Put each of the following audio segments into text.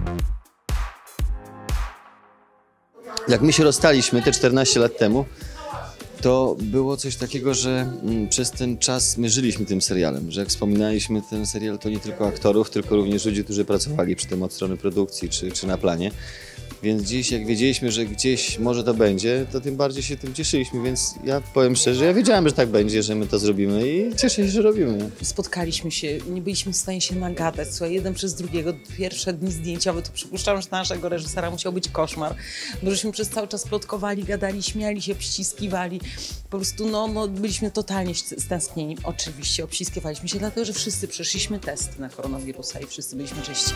Jak my się rozstaliśmy te 14 lat temu, to było coś takiego, że przez ten czas my żyliśmy tym serialem, że jak wspominaliśmy ten serial, to nie tylko aktorów, tylko również ludzi, którzy pracowali przy tym od strony produkcji czy na planie. Więc dziś, jak wiedzieliśmy, że gdzieś może to będzie, to tym bardziej się tym cieszyliśmy, więc ja powiem szczerze, ja wiedziałem, że tak będzie, że my to zrobimy i cieszę się, że robimy. Spotkaliśmy się, nie byliśmy w stanie się nagadać, słuchaj, jeden przez drugiego. Pierwsze dni zdjęciowe, to przypuszczam, że dla naszego reżysera musiał być koszmar, bo żeśmy przez cały czas plotkowali, gadali, śmiali się, przyciskiwali. Po prostu byliśmy totalnie stęsknieni. Oczywiście obściskiwaliśmy się, dlatego że wszyscy przeszliśmy testy na koronawirusa i wszyscy byliśmy czyści.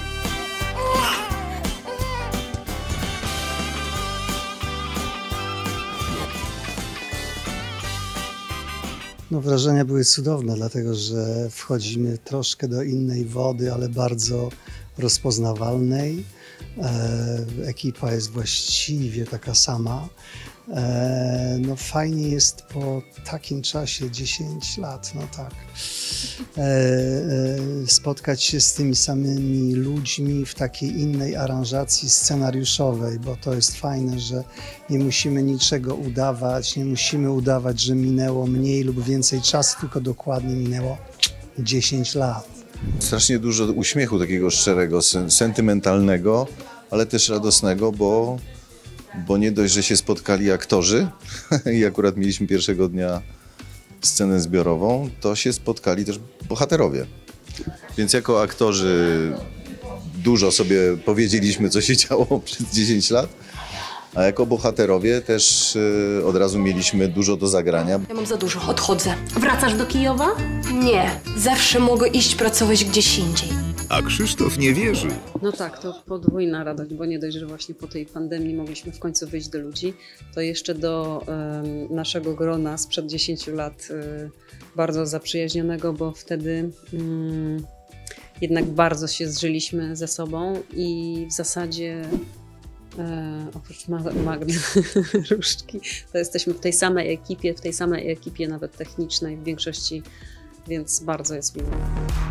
No, wrażenia były cudowne, dlatego że wchodzimy troszkę do innej wody, ale bardzo rozpoznawalnej. Ekipa jest właściwie taka sama. No, fajnie jest po takim czasie, 10 lat, no tak, spotkać się z tymi samymi ludźmi w takiej innej aranżacji scenariuszowej, bo to jest fajne, że nie musimy niczego udawać, nie musimy udawać, że minęło mniej lub więcej czasu, tylko dokładnie minęło 10 lat. Strasznie dużo uśmiechu takiego szczerego, sentymentalnego, ale też radosnego, bo nie dość, że się spotkali aktorzy i akurat mieliśmy pierwszego dnia scenę zbiorową, to się spotkali też bohaterowie. Więc jako aktorzy dużo sobie powiedzieliśmy, co się działo przez 10 lat, a jako bohaterowie też od razu mieliśmy dużo do zagrania. Ja mam za dużo, odchodzę. Wracasz do Kijowa? Nie, zawsze mogę iść pracować gdzieś indziej. A Krzysztof nie wierzy. No tak, to podwójna radość, bo nie dość, że właśnie po tej pandemii mogliśmy w końcu wyjść do ludzi, to jeszcze do naszego grona sprzed 10 lat bardzo zaprzyjaźnionego, bo wtedy jednak bardzo się zżyliśmy ze sobą i w zasadzie oprócz Magdy Różczki, to jesteśmy w tej samej ekipie nawet technicznej w większości, więc bardzo jest miło.